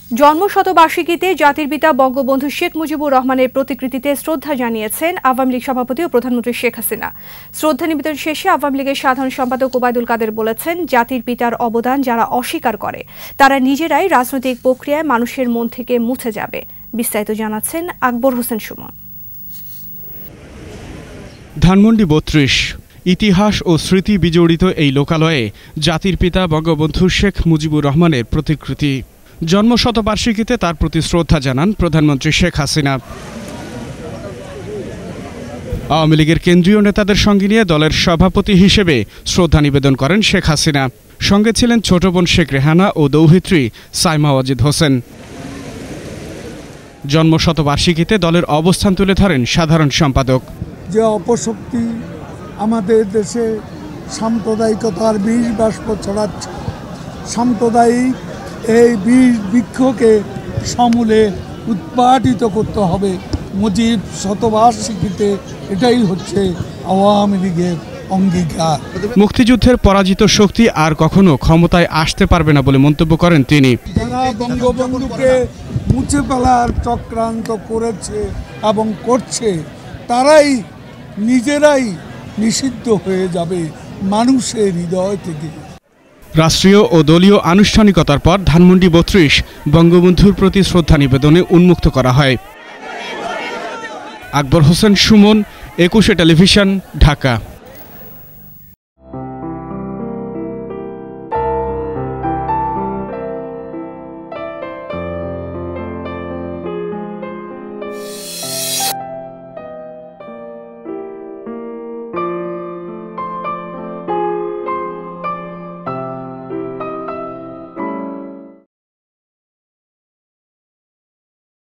জন্মশতবার্ষিকীতে জাতির পিতা বঙ্গবন্ধু শেখ মুজিবুর রহমানের প্রতিকৃতিতে শ্রদ্ধা জানিয়েছেন আওয়ামী লীগ সভাপতি ও প্রধানমন্ত্রী শেখ হাসিনা। শ্রদ্ধা নিবেদন শেষে আওয়ামী লীগের সাধারণ সম্পাদক ওবায়দুল কাদের বলেছেন, জাতির পিতার অবদান যারা অস্বীকার করে তারা নিজেরাই রাজনৈতিক প্রক্রিয়ায় মানুষের মন থেকে মুছে যাবে। বিস্তারিত জানাচ্ছেন আকবর হোসেন সুমন। ধানমন্ডি ৩২ ইতিহাস ও স্মৃতি বিজড়িত এই লোকালয়ে জাতির পিতা বঙ্গবন্ধু শেখ মুজিবুর রহমানের প্রতিকৃতি। জন্মশতবার্ষিকীতে তার প্রতি শ্রদ্ধা জানান প্রধানমন্ত্রী শেখ হাসিনা। আওয়ামী লীগের কেন্দ্রীয় নেতাদের সঙ্গে নিয়ে দলের সভাপতি হিসেবে শ্রদ্ধা নিবেদন করেন শেখ হাসিনা। সঙ্গে ছিলেন ছোট বোন শেখ রেহানা ও দৌহিত্রী সাইমা ওয়াজিদ হোসেন। জন্মশতবার্ষিকীতে দলের অবস্থান তুলে ধরেন সাধারণ সম্পাদক। যে অপশক্তি আমাদের দেশে সাম্প্রদায়িকতার বিষ বাষ্প ছড়াচ্ছে, সাম্প্রদায়িক এই বিষ বৃক্ষকে সমূলে উৎপাটিত করতে হবে। মুজিব শতবার্ষিকীতে এটাই হচ্ছে আওয়ামী লীগের অঙ্গীকার। মুক্তিযুদ্ধের পরাজিত শক্তি আর কখনো ক্ষমতায় আসতে পারবে না বলে মন্তব্য করেন তিনি। যারা বঙ্গবন্ধুকে মুছে ফেলার চক্রান্ত করেছে এবং করছে, তারাই নিজেরাই নিষিদ্ধ হয়ে যাবে মানুষের হৃদয় থেকে। রাষ্ট্রীয় ও দলীয় আনুষ্ঠানিকতার পর ধানমন্ডি ৩২ বঙ্গবন্ধুর প্রতি শ্রদ্ধা নিবেদনে উন্মুক্ত করা হয়। আকবর হোসেন সুমন, ২১ টেলিভিশন, ঢাকা।